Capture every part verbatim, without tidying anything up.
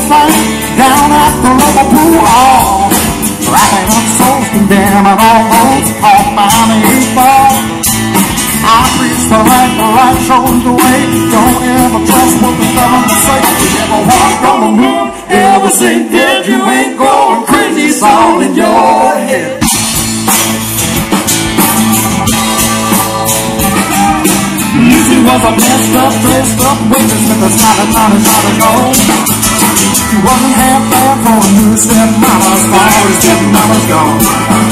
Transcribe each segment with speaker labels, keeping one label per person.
Speaker 1: thing down at the Liverpool Hall. Racking up souls condemned and almost caught by the eight ball. I preach the right, the right shows the way. Don't ever trust what the government say. You ever walk on the moon, ever say dead, you ain't going crazy, it's all in your head. Music was a messed up, dressed up witness with a solid knowledge how to go. He wasn't half bad for a new step mama's far as step mama's gone.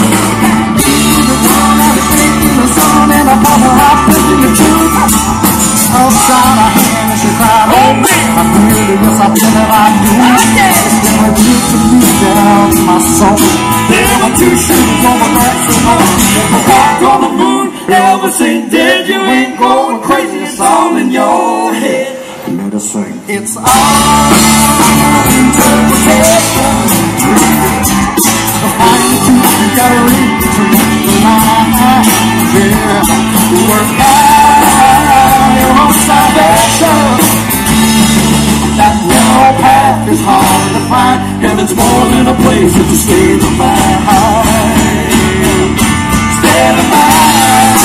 Speaker 1: The sun and a bottle of plenty of truth. Upside her hand and she cried, oh man, I really guess I feel that I do. It's been a gift to me down to my soul. There were two shoes on the back of the Never walked on the moon, never seen dead. You ain't going crazy, it's all in your head. Let us sing. It's all interpretation. The fine tooth, you gotta read between the lines. Yeah, you work out your own salvation. That narrow path is hard to find. Heaven's more than a place if you stay the mind. Stay the mind.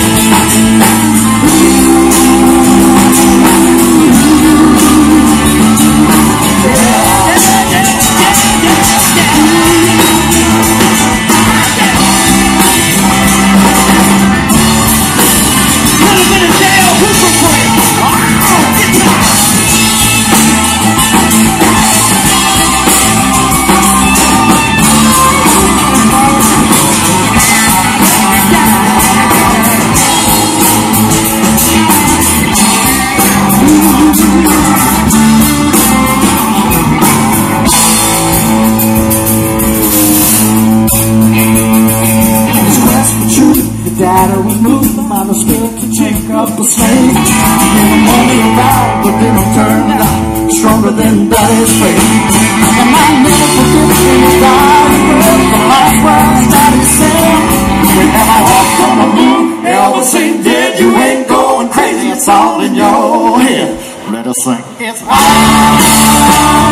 Speaker 1: Data was moved by the spirit to take up a slave. Give them money around, but they don't turn it out. Stronger than daddy's faith. And I might never forget when he died. The last words that he said. We never walked on the moon, never seen dead. You ain't going crazy, it's all in your head. Let us sing. It's all